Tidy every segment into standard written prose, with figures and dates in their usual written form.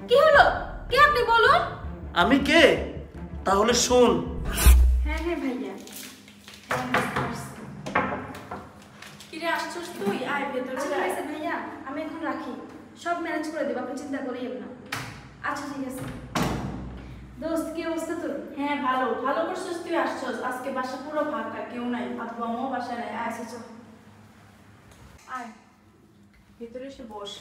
কি হলো? কে আপনি বলুন? আমি কে? তাহলে শোন। হ্যাঁ হ্যাঁ ভাইয়া। কিরে আসছস তুই? আয় ভেতরে যা। ঠিক আছে ভাইয়া, আমি এখন রাখি। সব ম্যানেজ করে দেব, আপনি চিন্তা করিয়েন না। আচ্ছা ঠিক আছে। দোস্ত কি অবস্থা তোর? হ্যাঁ ভালো, ভালো করছিস তুই আসছস। আজকে বাসা পুরো ফাঁকা, কেউ নাই, আব্বু আম্মু বাসায় নাই। আচ্ছা চল। আয় ভেতরে এসে বস।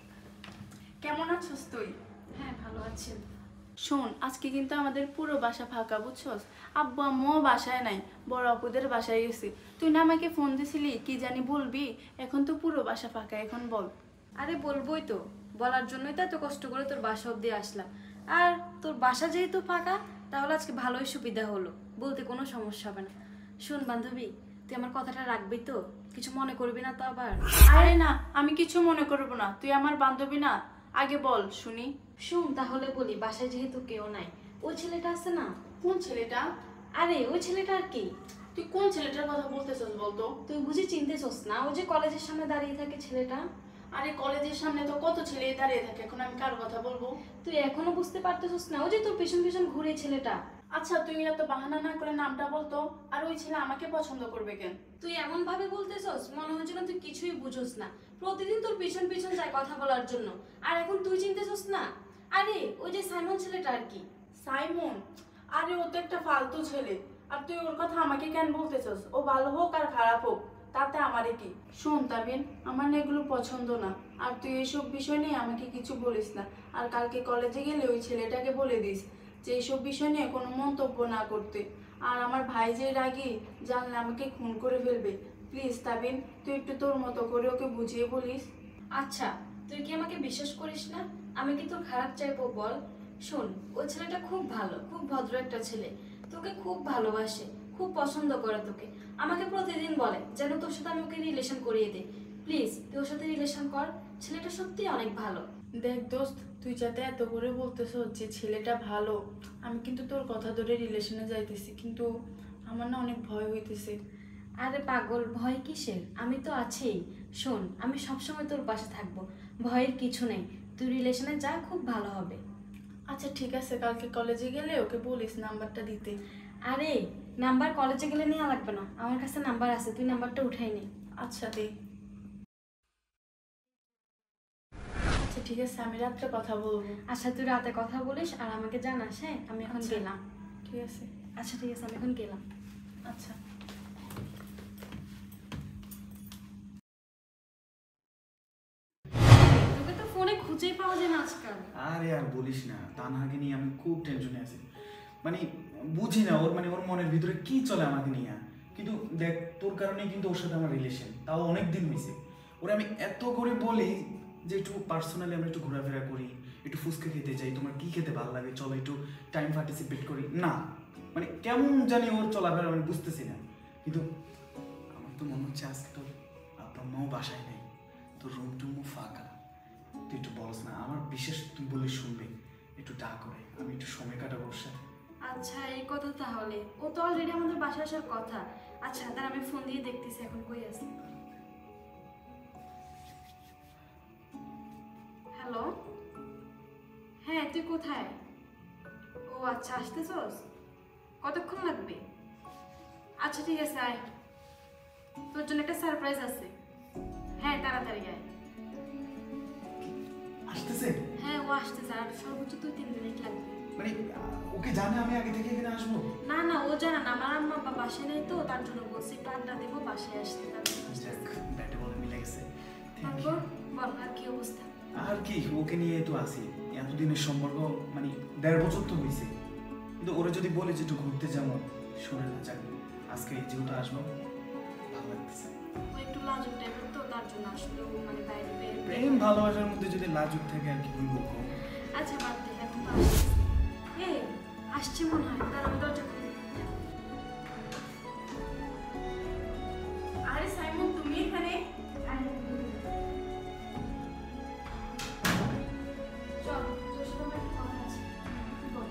কেমন আছিস তুই? হ্যাঁ ভালো আছি। শোন, আজকে কিন্তু আমাদের পুরো বাসা ফাঁকা, বুঝছস? আব্বু আম্মুও বাসায় নাই, বড় আপুদের বাসায় গেছি। তুই না আমাকে ফোন দিছিলি কি জানি বলবি, এখন তো পুরো বাসা ফাঁকা, এখন বল। আরে বলবোই তো, বলার জন্যই তো এত কষ্ট করে তোর বাসা অব্দি আসলাম। আর তোর বাসা যেহেতু ফাঁকা, তাহলে আজকে ভালোই সুবিধা হলো, বলতে কোনো সমস্যা হবে না। শোন বান্ধবী, তুই আমার কথাটা রাখবি তো? কিছু মনে করবি না তো আবার? আরে না, আমি কিছু মনে করবো না, তুই আমার বান্ধবী না? আগে বল শুনি। শুন তাহলে বলি, বাসায় যেহেতু কেউ নাই, ওই ছেলেটা আছে না? কোন ছেলেটা? আরে ওই ছেলেটা আর কি? তুই কোন ছেলেটার কথা বলতেছিস বলতো? তুই বুঝি চিনতেছস না? ওই যে কলেজের সামনে দাঁড়িয়ে থাকে ছেলেটা। আরে কলেজের সামনে তো কত ছেলে দাঁড়িয়ে থাকে, এখন আমি কার কথা বলবো? তুই এখনো বুঝতে পারতেছস না? ওই যে তোর পেছন পেছন ঘুরে ছেলেটা। আচ্ছা তুই এত বাহানা না করে নামটা বলতো। আর ওই ছেলে আমাকে পছন্দ করবে কেন? তুই এমন ভাবে বলতেছস, মনে হচ্ছে না তুই কিছুই বুঝোস না। প্রতিদিন তোর পিছন পিছন যায় কথা বলার জন্য, আর এখন তুই চিনতেছস না? আরে ওই যে সাইমন ছেলেটা আর কি। সাইমন? আরে ও তো একটা ফালতু ছেলে, আর তুই ওর কথা আমাকে কেন বলতেছস? ও ভালো হোক আর খারাপ হোক, তাতে আমারে কি? শোন তাবিন, আমার না এগুলো পছন্দ না, আর তুই এইসব বিষয় নিয়ে আমাকে কিছু বলিস না। আর কালকে কলেজে গেলে ওই ছেলেটাকে বলে দিস যে এইসব বিষয় নিয়ে কোনো মন্তব্য না করতে। আর আমার ভাই যে রাগী, জানলে আমাকে খুন করে ফেলবে। প্লিজ তাবিন, তুই একটু তোর মতো করে ওকে বুঝিয়ে বলিস। আচ্ছা, তুই কি আমাকে বিশ্বাস করিস না? আমি কি তোর খারাপ চাইবো বল? শোন, ওই ছেলেটা খুব ভালো, খুব ভদ্র একটা ছেলে। তোকে খুব ভালোবাসে, খুব পছন্দ করে তোকে। আমাকে প্রতিদিন বলে যেন তোর সাথে আমি ওকে রিলেশন করিয়ে দিই। প্লিজ তুই ওর সাথে রিলেশন কর, ছেলেটা সত্যি অনেক ভালো। দেখ দোস্ত, তুই যাতে এত করে বলতেছ যে ছেলেটা ভালো, আমি কিন্তু তোর কথা ধরে রিলেশনে যাইতেছি, কিন্তু আমার না অনেক ভয় হইতেছে। আরে পাগল, ভয় কিসের? আমি তো আছেই। শোন, আমি সবসময় তোর পাশে থাকবো, ভয়ের কিছু নেই। তুই রিলেশনে যা, খুব ভালো হবে। আচ্ছা ঠিক আছে, কালকে কলেজে গেলে ওকে বলিস নাম্বারটা দিতে। আরে নাম্বার কলেজে গেলে নেওয়া লাগবে না, আমার কাছে নাম্বার আছে, তুই নাম্বারটা উঠাই নে। আচ্ছা দে। আচ্ছা ঠিক আছে, আমি রাত্রে কথা বলবো। আচ্ছা তুই রাতে কথা বলিস আর আমাকে জানাস। হ্যাঁ আমি এখন আচ্ছা, গেলাম। ঠিক আছে। আচ্ছা ঠিক আছে, আমি এখন গেলাম। আচ্ছা। তোকে তো ফোনে খুঁজেই পাওয়া যায় না আজকাল। আরে আর বলিস না, তানহাকে নিয়ে আমি খুব টেনশনে আছি। মানে বুঝি না ওর ওর মনের ভিতরে কি চলে আমাকে নিয়ে। কিন্তু দেখ, তোর কারণেই কিন্তু ওর সাথে আমার রিলেশন, তাও অনেক দিন হয়েছে। ওরা আমি এত করে বলি যে একটু পার্সোনালি আমরা একটু ঘোরাফেরা করি, একটু ফুচকা খেতে যাই, তোমার কি খেতে ভালো লাগে, চলো একটু টাইম পার্টিসিপেট করি। না মানে কেমন জানি ওর চলাফেরা আমি বুঝতেছি না। কিন্তু আমার তো মনে হচ্ছে আজকে তোর আব্বা মাও বাসায় নেই, তোর রুম টুমও ফাঁকা। তুই একটু বলস না, আমার বিশেষ তুই বলে শুনবে, একটু ডাক করে আমি একটু সময় কাটাবো ওর সাথে। আচ্ছা এই কথা তাহলে, ও তো অলরেডি আমাদের বাসায় আসার কথা। আচ্ছা তার আমি ফোন দিয়ে দেখতেছি এখন কই আছে। হ্যালো, হ্যাঁ তুই কোথায়? ও আচ্ছা, আসতেছস? কতক্ষণ লাগবে? আচ্ছা ঠিক আছে আয়, তোর জন্য একটা সারপ্রাইজ আছে। হ্যাঁ তাড়াতাড়ি আয়। আসতেছে? হ্যাঁ ও আসতেছে, আর সর্বোচ্চ 2-3 মিনিট লাগবে। মানে ওকে জানে আমি আগে থেকে এখানে আসবো? না না, ও জানা না, আমার আম্মা বাবা বাসায় নেই তো, তার জন্য বলছি একটু আড্ডা দেবো, বাসায় আসতে। যাক, ব্যাটে বলে মিলে গেছে। তারপর বল, আর কি অবস্থা? আর কি, ওকে নিয়ে তো আসি। এতদিনের সম্পর্ক, মানে 1.5 বছর তো হয়েছে। কিন্তু ওরা যদি বলে যে একটু ঘুরতে যাবো, শুনে না। যাক, আজকে যেহেতু আসবো, ভালো লাগতেছে। ও একটু লাজুক টাইপের তো, তার জন্য আসলে ও মানে বাইরে বের। প্রেম ভালোবাসার মধ্যে যদি লাজুক থাকে আর কি বলবো। আচ্ছা বাদ দে, এখন তো আসছে। এই আসছে মনে হয়, তার আমি দরজা খুলে দিই। আরে সাইমন, তুমি এখানে? চল, তোর সাথে আমার একটা কথা আছে। বল।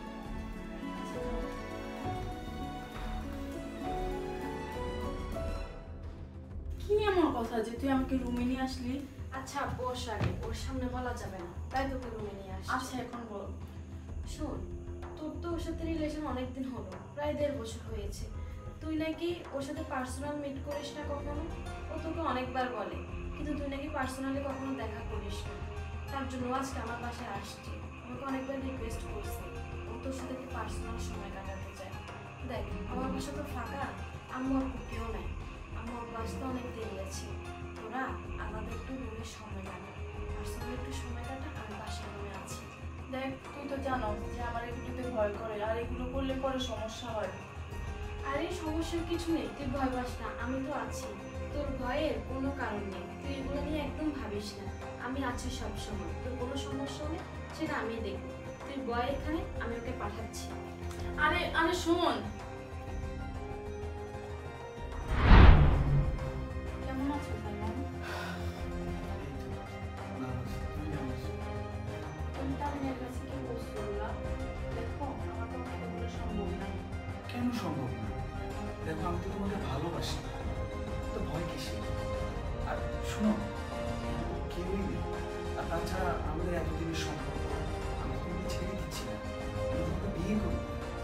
কি এমন কথা যে তুই আমাকে রুমে নিয়ে আসলি? আচ্ছা বস আগে, ওর সামনে বলা যাবে না, তাই তোকে রুমে নিয়ে আসছি। আচ্ছা এখন বল। শোন, তোর তো ওর সাথে রিলেশন অনেকদিন হলো, প্রায় 1.5 বছর হয়েছে। তুই নাকি ওর সাথে পার্সোনাল মিট করিস না কখনো। ও তোকে অনেকবার বলে, কিন্তু তুই নাকি পার্সোনালি কখনো দেখা করিস না। তার জন্য আজকে আমার বাসায় আসছে, আমাকে অনেকবার রিকোয়েস্ট করছে ও তোর সাথে একটু পার্সোনাল সময় কাটাতে চায়। দেখ আমার বাসা তো ফাঁকা, আম্মু আর কেউ নাই, আম্মু আর বাসতে অনেক দেরি আছে। তোরা আমাদের একটু রুমে সময় কাটা, পার্সোনালি একটু সময় কাটা, আমি বাসায় রুমে আছি। দেখ তুই তো জানো যে আমার এগুলোতে ভয় করে, আর এগুলো করলে পরে সমস্যা হয়। আরে সমস্যার কিছু নেই, তুই ভয় পাস না, আমি তো আছি। তোর ভয়ের কোনো কারণ নেই, তুই এগুলো নিয়ে একদম ভাবিস না, আমি আছি সব সময়। তোর কোনো সমস্যা হলে সেটা আমি দেখব। তুই বয় এখানে, আমি ওকে পাঠাচ্ছি। আরে আরে শোন, কেমন আছো সাইমন? তুমি তামিমের কাছে কি বলছো বললা? দেখো আমার পক্ষে এগুলো সম্ভব না। কেন সম্ভব না? দেখো আমি তো তোমাকে ভালোবাসি, তো ভয় কিসে? আর শোনো, কেউই নেই। আর তাছাড়া আমাদের এতদিনের সম্পর্ক, আমি তোমাকে ছেড়ে দিচ্ছি না, আমি তোমাকে বিয়ে করি।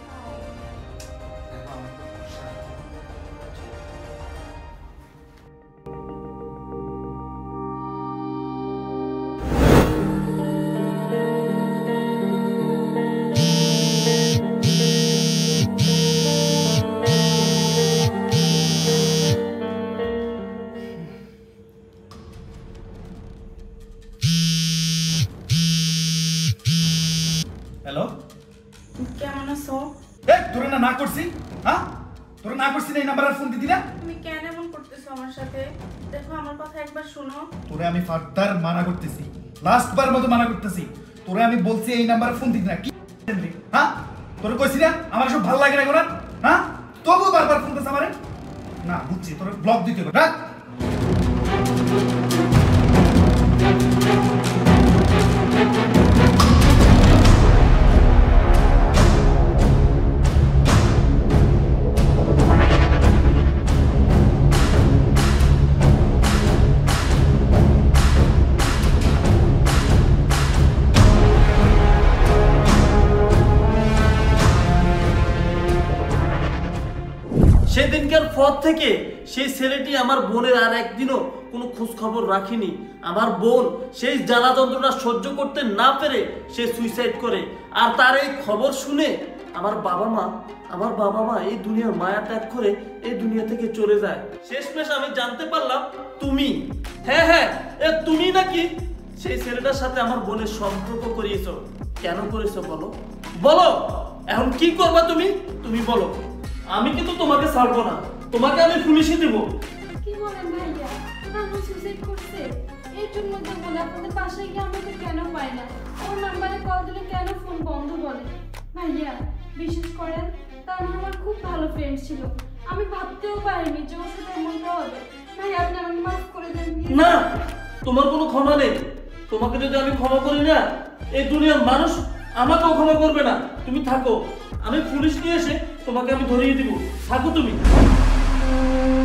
দেখো আমার তো ভরসা। হ্যালো, কেমন আছো? তোরে না করছি, হ্যাঁ তোরে না করছি না এই নাম্বারে ফোন দিতি না? তুমি কেন এমন করতেছো আমার সাথে? দেখো আমার কথা একবার শোনো। তোরে আমি ফার্দার মানা করতেছি, লাস্ট বার মতো মানা করতেছি। তোরে আমি বলছি এই নাম্বারে ফোন দিতি না, কি হ্যাঁ? তোরে কইছি না আমার সব ভালো লাগে না এখন, হ্যাঁ? তবু বারবার ফোন দিতেছ আমারে। না বুঝছি, তোরে ব্লক দিতে হবে, রাখ। সেদিনকার পর থেকে সেই ছেলেটি আমার বোনের আর একদিনও কোনো খোঁজ খবর রাখেনি। আমার বোন সেই জ্বালা যন্ত্রণা সহ্য করতে না পেরে সে সুইসাইড করে। আর তার এই খবর শুনে আমার বাবা মা এই দুনিয়ার মায়া ত্যাগ করে এই দুনিয়া থেকে চলে যায়। শেষমেশ আমি জানতে পারলাম তুমি, হ্যাঁ তুমি নাকি সেই ছেলেটার সাথে আমার বোনের সম্পর্ক করিয়েছো। কেন করেছো বলো বলো, এখন কি করবা তুমি বলো। আমি কিন্তু তোমাকে ছাড়বো না, তোমাকে আমি পুলিশে দেবো। কি বলেন ভাইয়া, আম্মু সুইসাইড করছে? এর জন্য তো বলে আপনাদের বাসায় গিয়ে আমাকে কেন পায় না, ওর নাম্বারে কল দিলে কেন ফোন বন্ধ বলে। ভাইয়া বিশেষ করেন, তার আমার খুব ভালো ফ্রেন্ড ছিল, আমি ভাবতেও পারিনি যে ওর সাথে এমনটা হবে। ভাই আপনি আমাকে মাফ করে দেন। না, তোমার কোনো ক্ষমা নেই। তোমাকে যদি আমি ক্ষমা করি না, এই দুনিয়ার মানুষ আমাকেও ক্ষমা করবে না। তুমি থাকো, আমি পুলিশ নিয়ে এসে তোমাকে আমি ধরিয়ে দিব। থাকো তুমি।